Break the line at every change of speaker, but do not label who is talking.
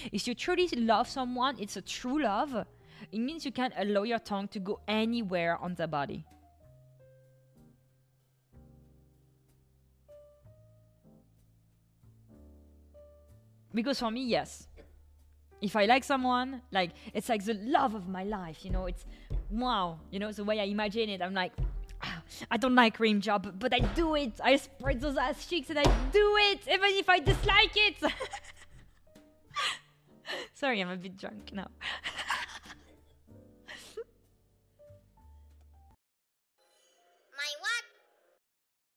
If you truly love someone, it's a true love. It means you can allow your tongue to go anywhere on their body. Because for me, yes. If I like someone, like, it's like the love of my life, you know, it's wow, you know, the way I imagine it, I'm like, I don't like rim job, but I do it. I spread those ass cheeks and I do it, even if I dislike it. Sorry, I'm a bit drunk now.